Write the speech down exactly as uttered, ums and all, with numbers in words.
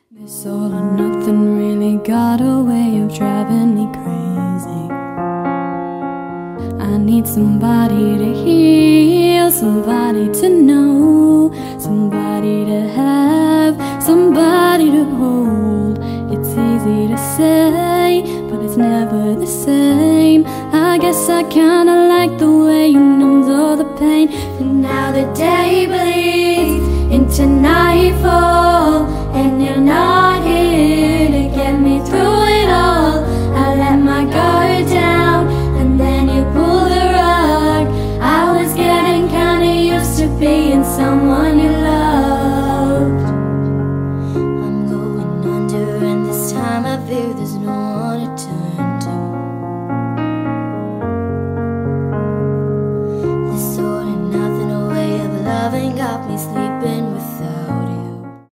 This all or nothing really got a way of driving me crazy. I need somebody to heal, somebody to know, somebody to have, somebody to hold. It's easy to say, but it's never the same. I guess I kinda like the way you numbed all the pain. And now the day